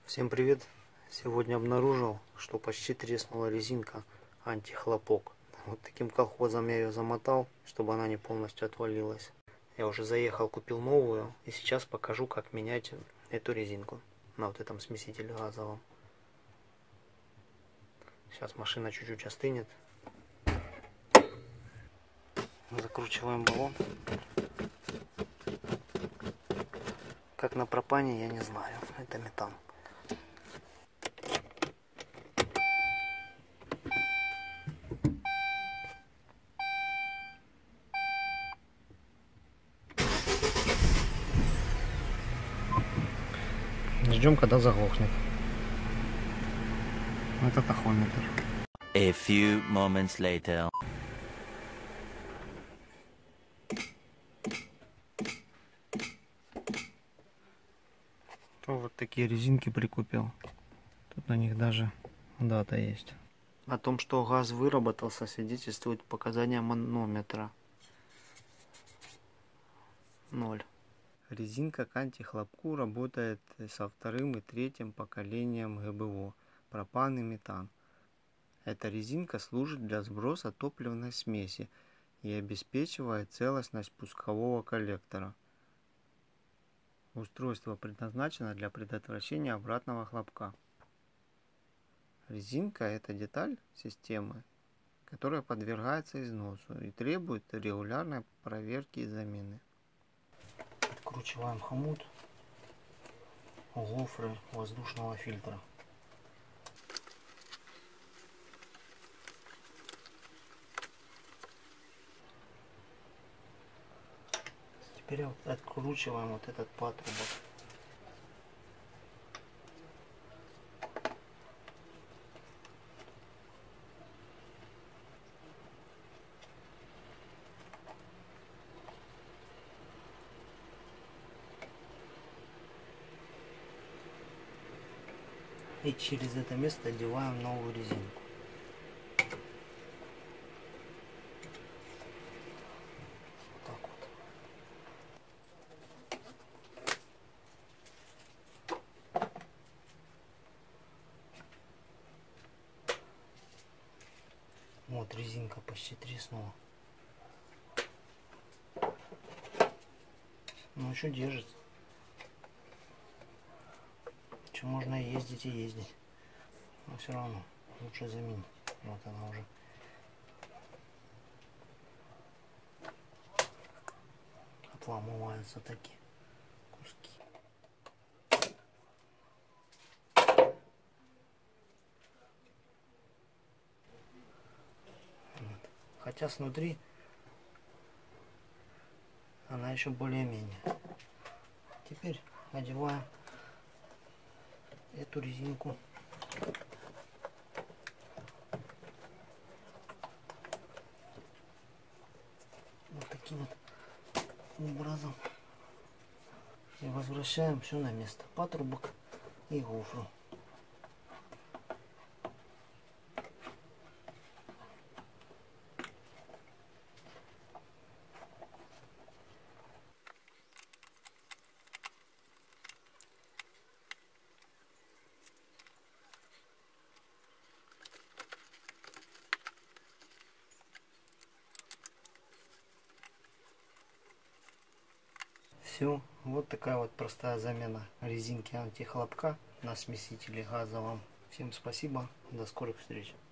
Всем привет! Сегодня обнаружил, что почти треснула резинка антихлопок. Вот таким колхозом я ее замотал, чтобы она не полностью отвалилась. Я уже заехал, купил новую, и сейчас покажу, как менять эту резинку на вот этом смесителе газовом. Сейчас машина чуть-чуть остынет. Закручиваем баллон. Как на пропане, я не знаю. Это метан. Ждем, когда заглохнет. Это тахометр. A few moments later. Вот такие резинки прикупил. Тут на них даже дата есть. О том, что газ выработался, свидетельствует показания манометра. 0. Резинка к антихлопку работает со вторым и третьим поколением ГБО, пропан и метан. Эта резинка служит для сброса топливной смеси и обеспечивает целостность пускового коллектора. Устройство предназначено для предотвращения обратного хлопка. Резинка – это деталь системы, которая подвергается износу и требует регулярной проверки и замены. Откручиваем хомут гофры воздушного фильтра. Теперь откручиваем вот этот патрубок. И через это место одеваем новую резинку. Вот так вот. Вот резинка почти треснула. Ну еще держится. Еще можно ездить и ездить. Но все равно лучше заменить. Вот она уже. Отламываются такие куски. Вот. Хотя снутри она еще более-менее. Теперь одеваем эту резинку. Вот таким вот образом. И возвращаем все на место. Патрубок и гофру. Все, вот такая вот простая замена резинки антихлопка на смесителе газовом. Всем спасибо, до скорых встреч.